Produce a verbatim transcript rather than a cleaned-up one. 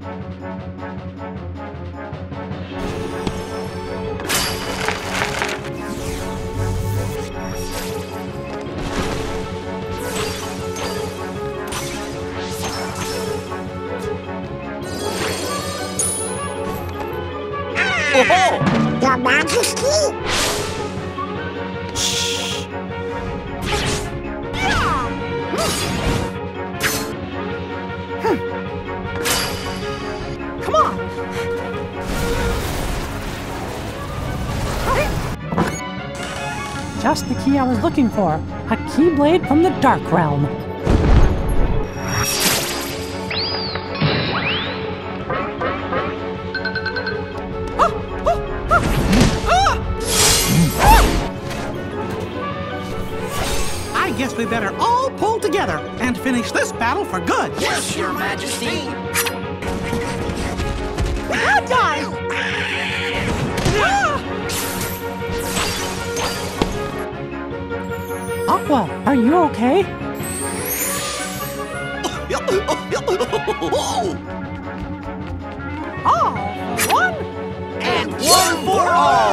Your Majesty? Shh. Come on. Just the key I was looking for. A keyblade from the Dark Realm. I guess we better all pull together and finish this battle for good. Yes, Your Majesty. Bad guys! Aqua, are you okay? All for one And one for all.